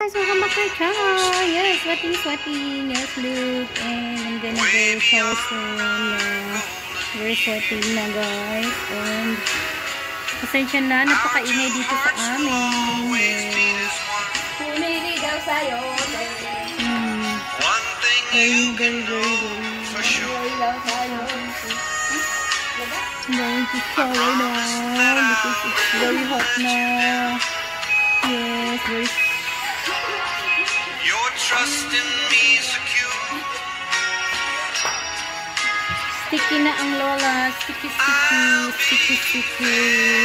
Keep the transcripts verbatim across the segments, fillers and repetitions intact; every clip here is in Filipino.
Guys, welcome back to our channel. Yes, sweating, sweating. Yes, look. And I'm gonna go shower soon. Yeah. Very sweating na, guys. And pasensya na, napakaingay dito sa amin. Yes. Pumili daw sa'yo. Hmm. Very, very, very, very. Pumili daw sa'yo. I'm going to shower now because it's very hot now. Yes, very Your trust in me secure. sticky na ang lola. Sticky, sticky, sticky, sticky.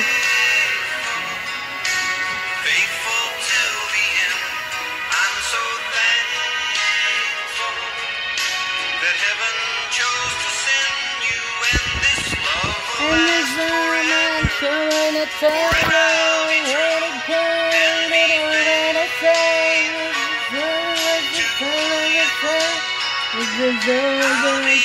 Faithful till the end. I'm so thankful that heaven chose to send you and this love will And the last sun forever. I'm showing a time. When it came, it was a sign. It's the sun I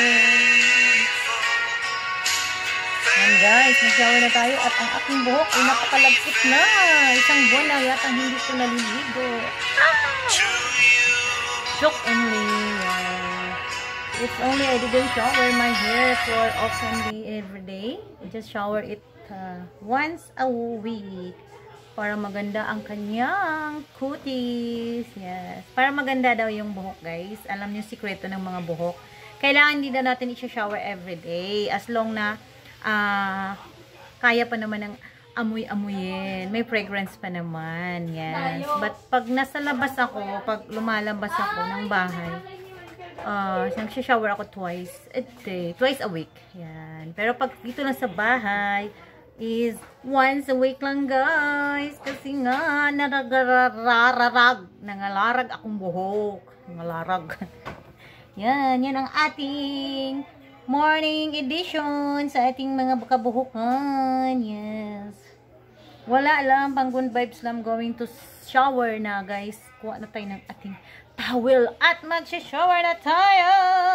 Yan guys, mag-shower na tayo at ang aking buhok ay napakalagkit na. Isang buwan na yata hindi ko naliligo. To you. Joke only. Yeah. It's only I didn't shower my hair for oftenly every day. I just shower it uh, once a week. Para maganda ang kanyang cuties. Yes. Para maganda daw yung buhok, guys. Alam niyo sikreto ng mga buhok. Kailangan hindi na natin i-shower every day. As long na uh, kaya pa naman ng amoy-amoyin. May fragrance pa naman. Yes. But pag nasa labas ako, pag lumalabas ako ng bahay, uh, nagsha-shower ako twice a day. Twice a week. Yan. Pero pag dito lang sa bahay, is once a week lang, guys. Kasi nga, naragarararag. Nangalarag akong buhok. Nangalarag. Yan. Yan ang ating morning edition sa ating mga kabuhukan. Yes. Wala lang. Pang good vibes lang. Going to shower na, guys. Kuha na tayo ng ating towel. At mag-shower na tayo.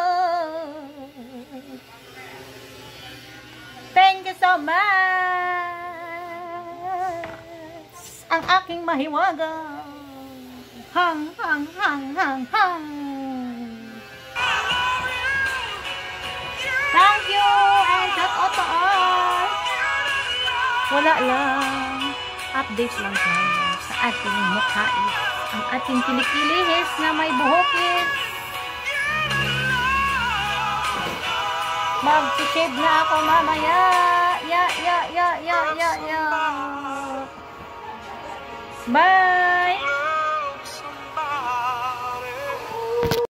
Thank you so much! Ang aking mahiwaga! Hang, hang, hang, hang, hang! Thank you! And shout out to all! Wala lang. Update lang tayo sa ating mukhais. Ang ating kinikilihis na may buhokis. Mag-shave na ako mamaya. Ya, ya, ya, ya, ya, ya. Bye!